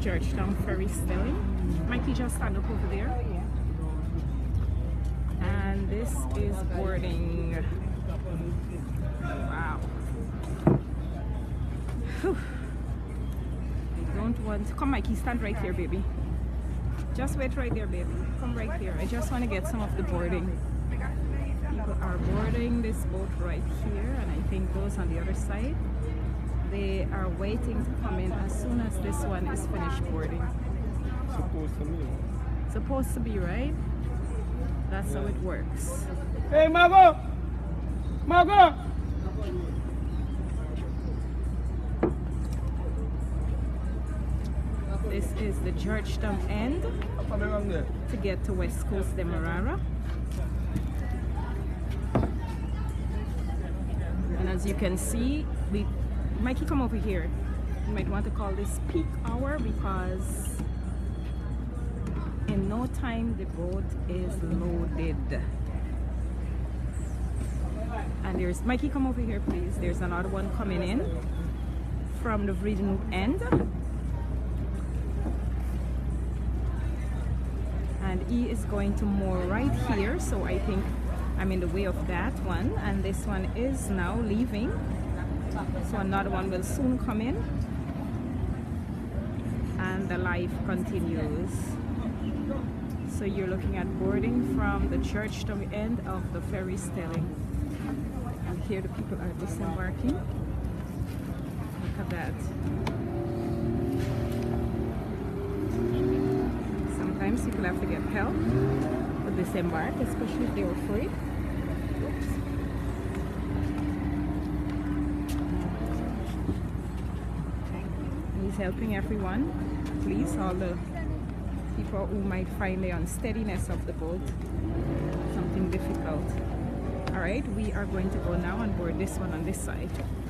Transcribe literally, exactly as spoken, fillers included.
Georgetown Ferry Stelling. Mikey, just stand up over there. And this is boarding. Wow. Whew. I don't want to come, Mikey, stand right here, baby. Just wait right there, baby. Come right here. I just want to get some of the boarding. People are boarding this boat right here, and I think those on the other side. They are waiting to come in as soon as this one is finished boarding. Supposed to be. Supposed to be, right? That's how it works. Hey, Margot! Margot! This is the Georgetown end to get to West Coast Demerara. And as you can see, we Mikey, come over here. You might want to call this peak hour because in no time the boat is loaded. And there's Mikey, come over here, please. There's another one coming in from the Vredenhoek end. And E is going to moor right here, so I think I'm in the way of that one. And this one is now leaving. So another one will soon come in, and the life continues. So you're looking at boarding from the Georgetown end of the Ferry Stelling, and here the people are disembarking. Look at that. Sometimes people have to get help to disembark, especially if they're afraid. Oops. He's helping everyone. Please, all the people who might find the unsteadiness of the boat something difficult. All right, we are going to go now and board this one on this side.